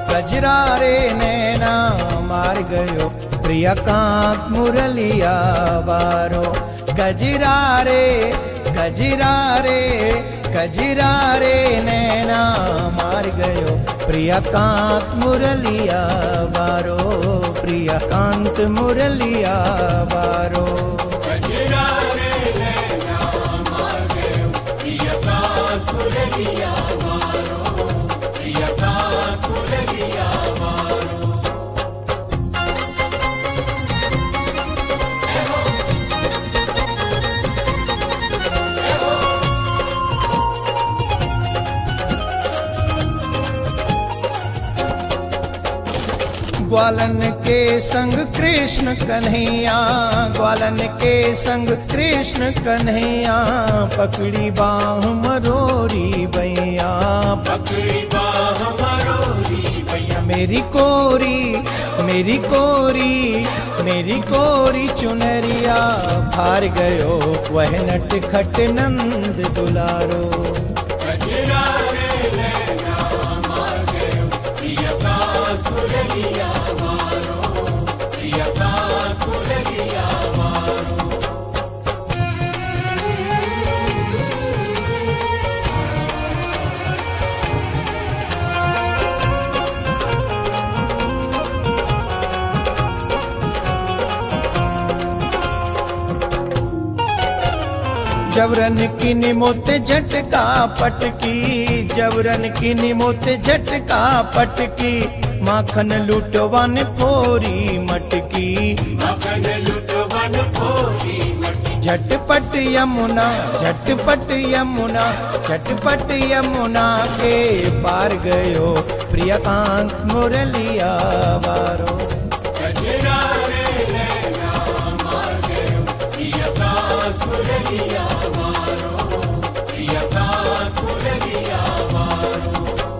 कजरारे नैना मार गयो प्रियकांत मुरलिया वारो। कजरारे कजरारे कजरारे नैना मार गयो प्रियकांत मुरलिया वारो। प्रियकांत मुरलिया वारो। कजरारे नैना मार गयो प्रियकांत मुरलिया वारो। प्रियकांत मुरलिया वारो। ग्वालन के संग कृष्ण कन्हैया, ग्वालन के संग कृष्ण कन्हैया, पकड़ी बाह मरोरी भैया। पकड़ी बाह मरोरी भैया। मेरी कोरी मेरी कोरी मेरी कोरी चुनरिया, भार गयो वह नटखट नंद दुलारो। कजरारे नैना मार गयो प्रियकांत मुरलिया वारो। प्रियकांत मुरलिया वारो। जबरन की निमोते झटका पटकी, जबरन की निमोते झटका पटकी, माखन लूटवन फोरी मटकी। माखन लूटवन फोरी मटकी। झटपट यमुना झटपट यमुना झटपट यमुना के पार गयो प्रियकांत मुरलिया वारो। कजरारे नैना मार गयो प्रियकांत मुरलिया वारो। प्रियकांत मुरलिया वारो।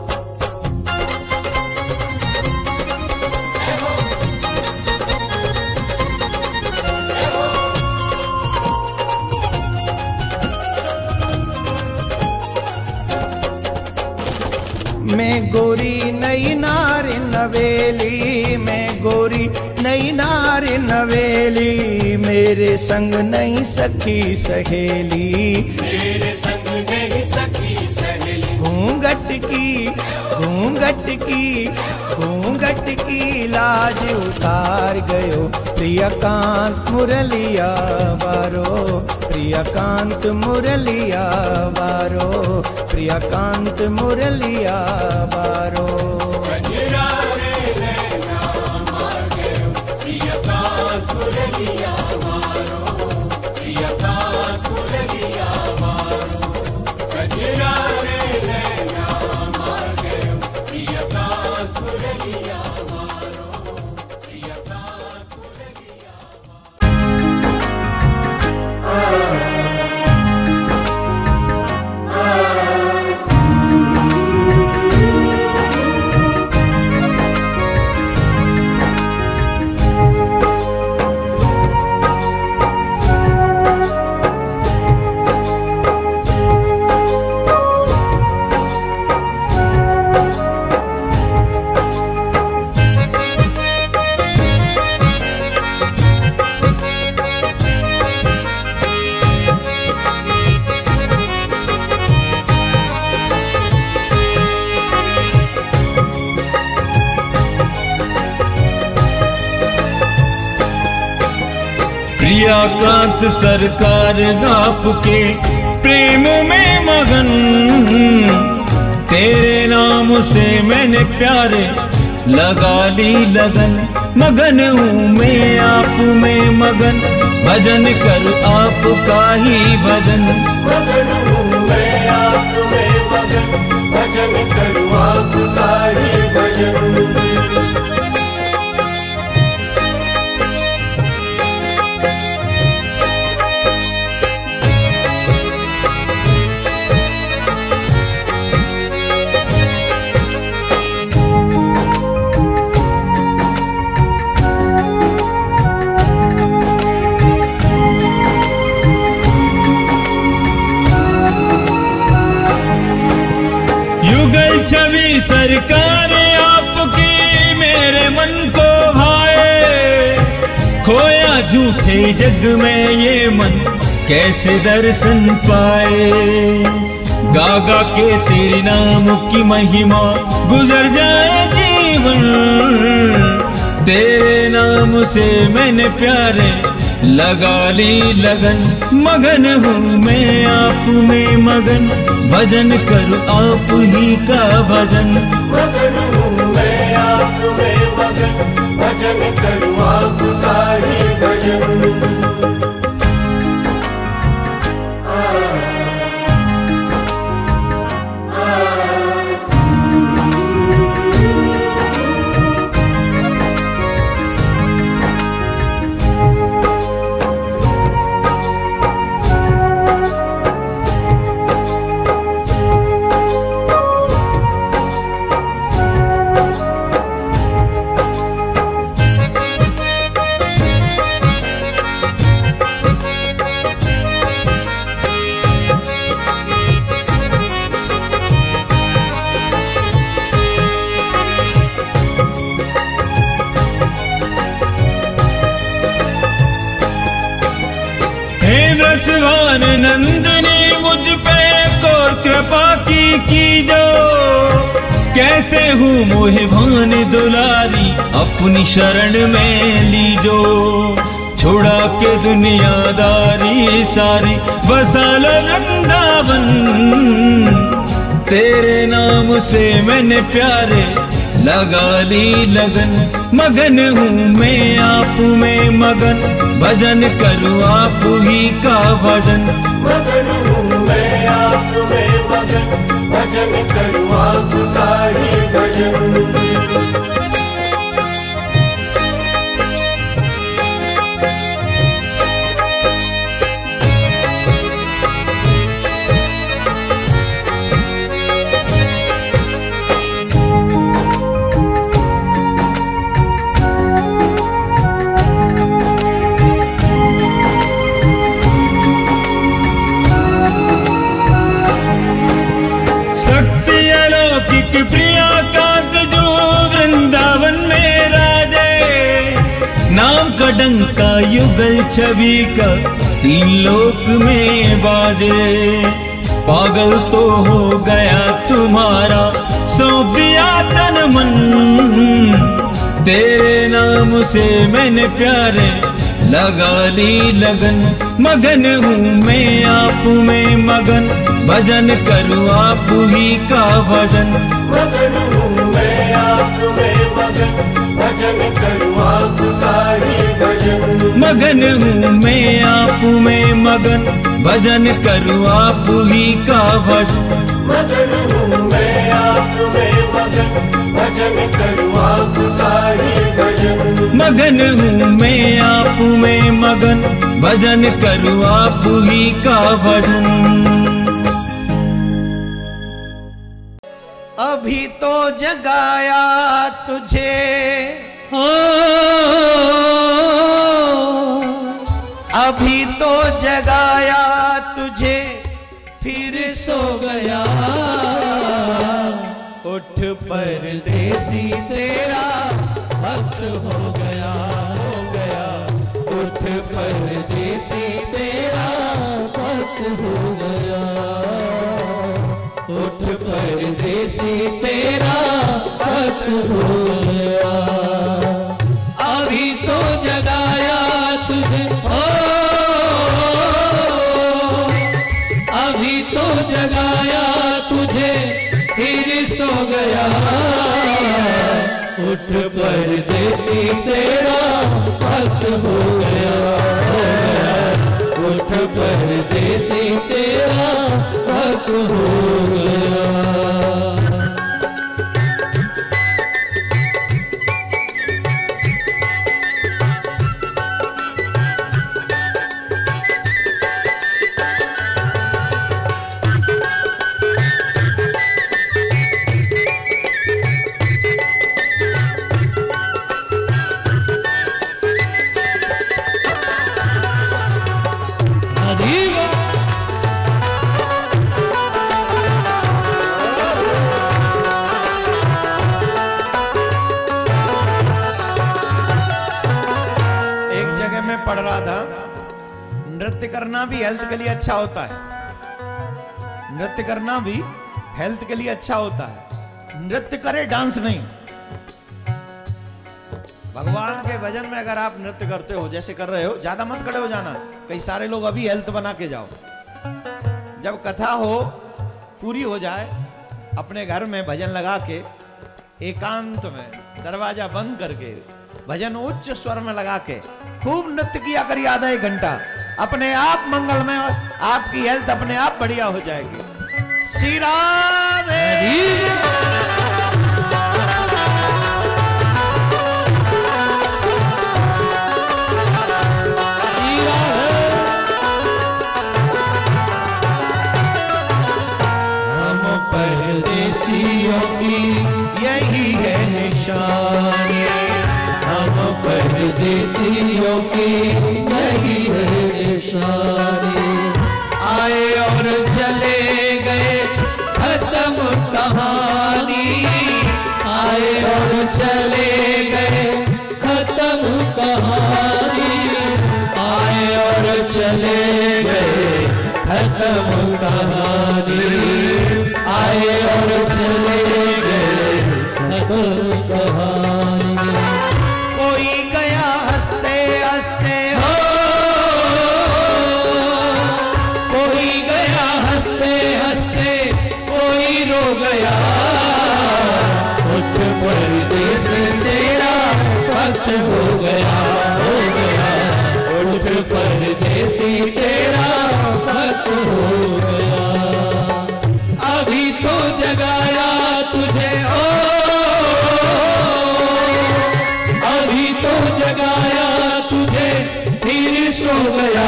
मैं गोरी नई नारी नवेली, मैं गोरी नई नारी नवेली, मेरे संग नहीं सखी सहेली। मेरे संग नहीं सखी सहेली। घूंघट की घूंघट की घूंघट की लाज उतार गयो प्रियकांत मुरलिया वारो। प्रियकांत मुरलिया वारो। प्रियकांत मुरलिया वारो। कजरारे नैना मार गयो प्रियकांत मुरलिया वारो। प्रियकांत मुरलिया वारो। कजरारे नैना मार गयो प्रियकांत मुरलिया वारो। प्रियकांत मुरलिया प्रियकांत सरकार आपके प्रेम में मगन, तेरे नाम से मैंने प्यारे लगा ली लगन। मगन हूँ मैं आप में मगन, भजन कर आपका ही भजन। मगन हूँ मैं आप में मगन, भजन करूँ आपका ही भजन। युगल छवि सरकार आपकी झूठे जग में ये मन कैसे दर्शन पाए। गागा के तेरे नाम की महिमा गुजर जाए जीवन, तेरे नाम से मैंने प्यारे लगा ली लगन। मगन हूँ मैं आप में मगन, भजन करूँ आप ही का भजन। मगन हूँ मैं आप में मगन, भजन करूँ आपका ही भजन। ब्रजवान नंदिनी मुझ पे और कृपा की जो, कैसे हूँ मोहे भान दुलारी अपनी शरण में लीजो। छुड़ा के दुनियादारी सारी बसा लो वृंदावन, तेरे नाम से मैंने प्यारे लगा ली लगन। मगन हूँ मैं आप में मगन, भजन करूँ आप ही का भजन। मगन हूँ मैं आप में मगन, भजन करूँ आपका ही भजन। प्रिया कांत जो वृंदावन में राजे, नाम का डंका युगल छवि का तीन लोक में बाजे। पागल तो हो गया तुम्हारा सौंप दिया तन मन, तेरे नाम से मैंने प्यारे लगा ली लगन। मगन हूँ मैं आप में मगन, भजन करूँ आप ही का भजन। मगन हूँ मैं आप में मगन, भजन करूँ आपका ही भजन। मगन हूँ मैं आप में मगन, भजन करूँ आप ही का भजन। मगन हूँ मैं आप में मगन, भजन करूँ आपका ही भजन। मगन हूँ मैं आप में मगन, भजन करूँ आप ही का भजन। अभी तो जगाया तुझे, अभी तो जगाया तुझे, फिर सो गया। उठ परदेसी तेरा वक्त हो गया, हो गया। उठ परदेसी तेरा वक्त हो गया, उठ परदेसी तेरा वक्त हो गया। अभी तो जगाया तुझे, ओ अभी तो जगाया तुझे, फिर सो गया। उठ परदेसी तेरा वक्त हो गया, हो गया। उठ परदेसी तेरा वक्त हो गया। रहा था, नृत्य करना भी हेल्थ के लिए अच्छा होता है। नृत्य करना भी हेल्थ के लिए अच्छा होता है। नृत्य करे, डांस नहीं। भगवान के भजन में अगर आप नृत्य करते हो, जैसे कर रहे हो, ज्यादा मत खड़े हो जाना। कई सारे लोग अभी हेल्थ बना के जाओ। जब कथा हो पूरी हो जाए, अपने घर में भजन लगा के एकांत में दरवाजा बंद करके भजन उच्च स्वर में लगा के खूब नृत्य किया करिए आधा एक घंटा। अपने आप मंगलमय, आपकी हेल्थ अपने आप बढ़िया हो जाएगी। श्री राधे। परदेसियों की यही है निशानी, हम परदेसियों की यही है निशानी। आए और चले गए खत्म कहानी, आए और चले गए खत्म कहानी, आए और चले गए खत्म कहानी, आए और चले गए खत्म कहानी। कोई गया हंसते हंसते हो, कोई गया हंसते हंसते, कोई रो गया। उठ परदेस तेरा वक्त हो गया, हो गया। उठ परदेसी तेरा वक्त हो गया। अभी तो जगाया तुझे, ओ अभी तो जगाया तुझे, फिर सो गया।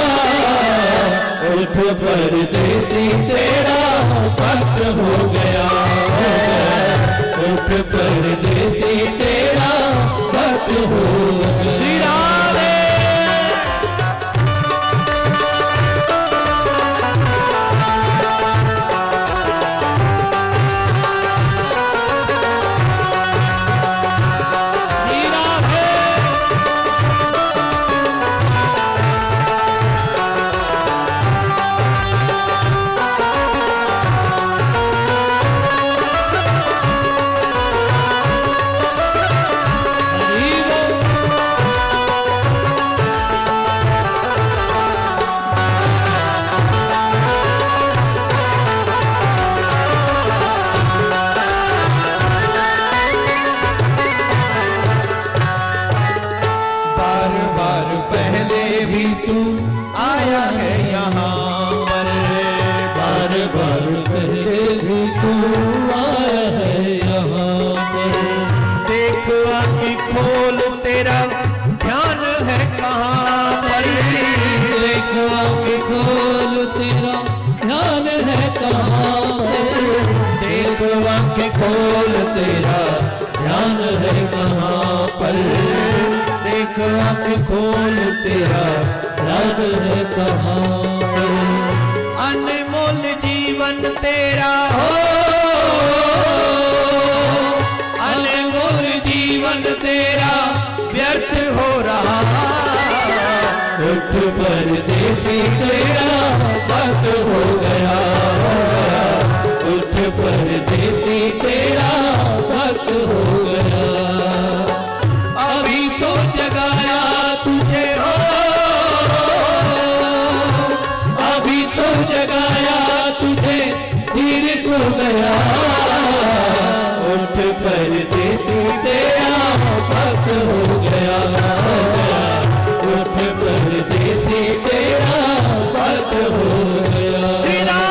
उठ परदेसी तेरा वक्त हो गया, हो गया। उठ परदेसी तेरा वक्त हो गया। श्री राधे। तू आया है यहाँ पर, बार बार पहले भी तू आया है यहाँ पर। देख आँखें खोल तेरा ध्यान है कहाँ पर, देख आँखें खोल तेरा ध्यान है कहाँ पर। देख आँखें खोल तेरा ध्यान है कहाँ पर। देख आँखें खोल तेरा ध्यान है कहाँ पर। अनमोल जीवन तेरा हो, अनमोल जीवन तेरा व्यर्थ हो रहा। उठ परदेसी तेरा वक्त हो गया, उठ परदेसी तेरा वक्त हो गया। अभी तो जगाया तुझे, हो अभी तो जगाया तुझे, फिर सो गया। उठ परदेसी तेरा वक्त हो गया, हो गया। उठ परदेसी तेरा वक्त हो गया। श्री राधे।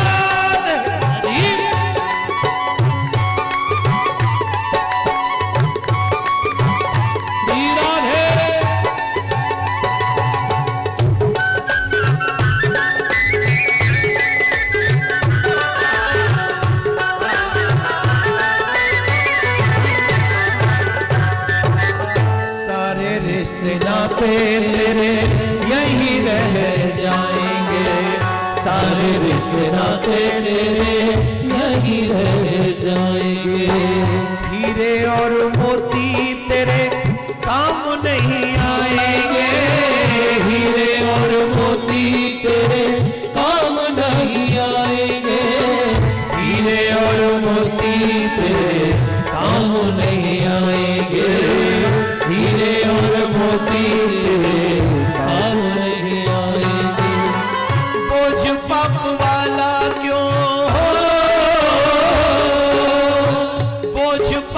सारे रिश्ते नाते तेरे यही रह जाएंगे, सारे रिश्ते नाते तेरे यही रह जाएंगे। हीरे और मोती तेरे काम नहीं आएंगे,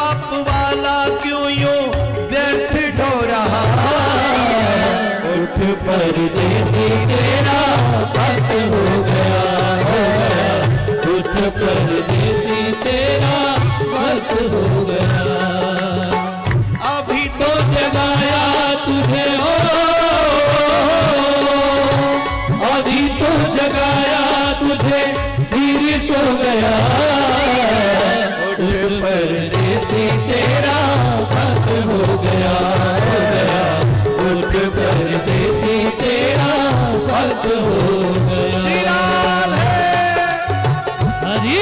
बाप वाला क्यों यूं व्यर्थ ढो रहा। उठ परदेसी तेरा वक्त हो गया, उठ परदेसी तेरा वक्त हो गया। अभी तो जगाया तुझे हो, अभी तो जगाया तुझे फिर सो गया। उठ परदेसी तेरा वक्त हो गया, उठ परदेसी तेरा वक्त हो गया। श्री राम है हरि।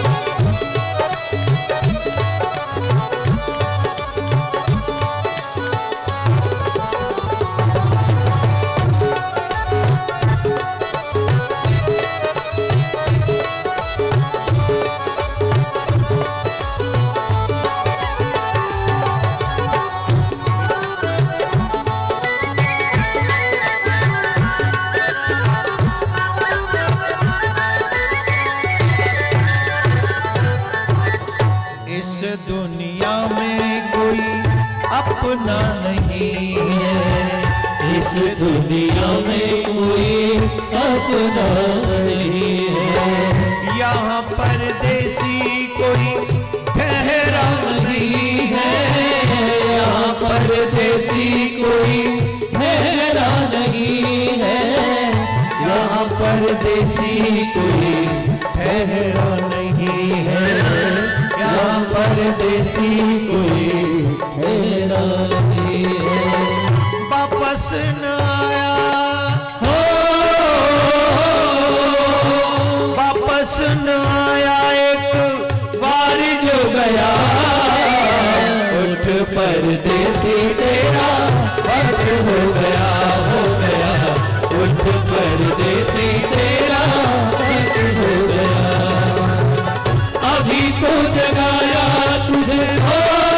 दुनिया में कोई अपना नहीं है, इस दुनिया में कोई अपना नहीं है। यहाँ परदेसी कोई ठहरा नहीं है, यहाँ परदेसी कोई ठहरा नहीं है, यहाँ परदेसी कोई ठहरा नहीं है, यहाँ परदेसी कोई ठहरा नहीं है। वापस न आया हो, वापस न आया एक बार जो गया। उठ परदेसी तेरा वक्त हो गया, हो गया। उठ परदेसी तेरा वक्त हो गया। अभी तो जगाया तुझे हो,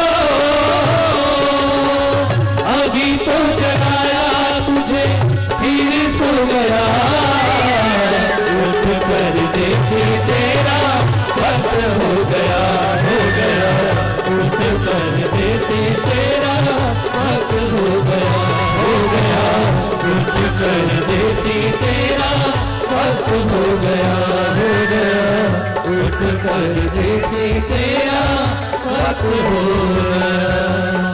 अभी तो जगाया तुझे फिर सो गया। उठ परदेसी तेरा वक्त हो गया, हो गया। उठ परदेसी तेरा वक्त हो गया, हो गया। उठ परदेसी तेरा वक्त हो गया, हो गया। उठ परदेसी तेरा वक्त हो गया।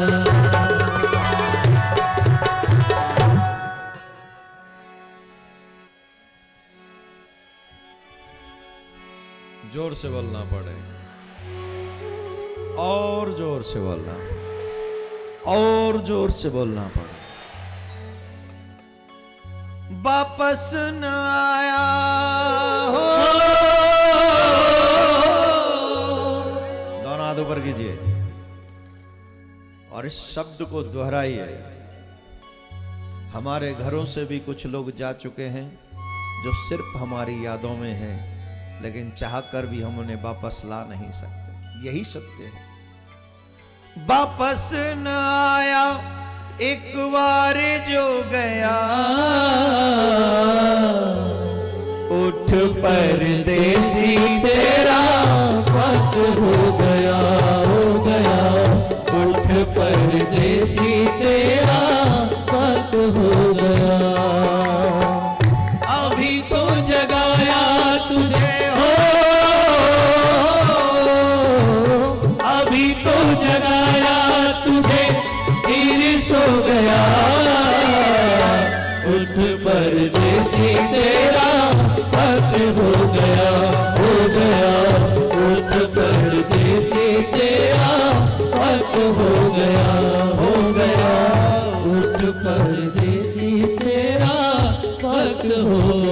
जोर से बोलना पड़े, और जोर से बोलना, और जोर से बोलना पड़े। वापस न आया हो, दोनों हाथ ऊपर कीजिए और इस शब्द को दोहराइए। हमारे घरों से भी कुछ लोग जा चुके हैं जो सिर्फ हमारी यादों में हैं, लेकिन चाहकर भी हम उन्हें वापस ला नहीं सकते। यही सत्य है। वापस न आया एक बार जो गया। उठ परदेसी तेरा वक्त हो गया, हो गया। उठ परदेसी तेरा वक्त हो गया। अभी तो जगाया तुझे हो, अभी तो जगाया तुझे फिर सो गया। उठ परदेसी तेरा वक्त हो गया, हो गया। उठ परदेसी तेरा वक्त हो गया, हो गया। उठ परदेसी तेरा वक्त हो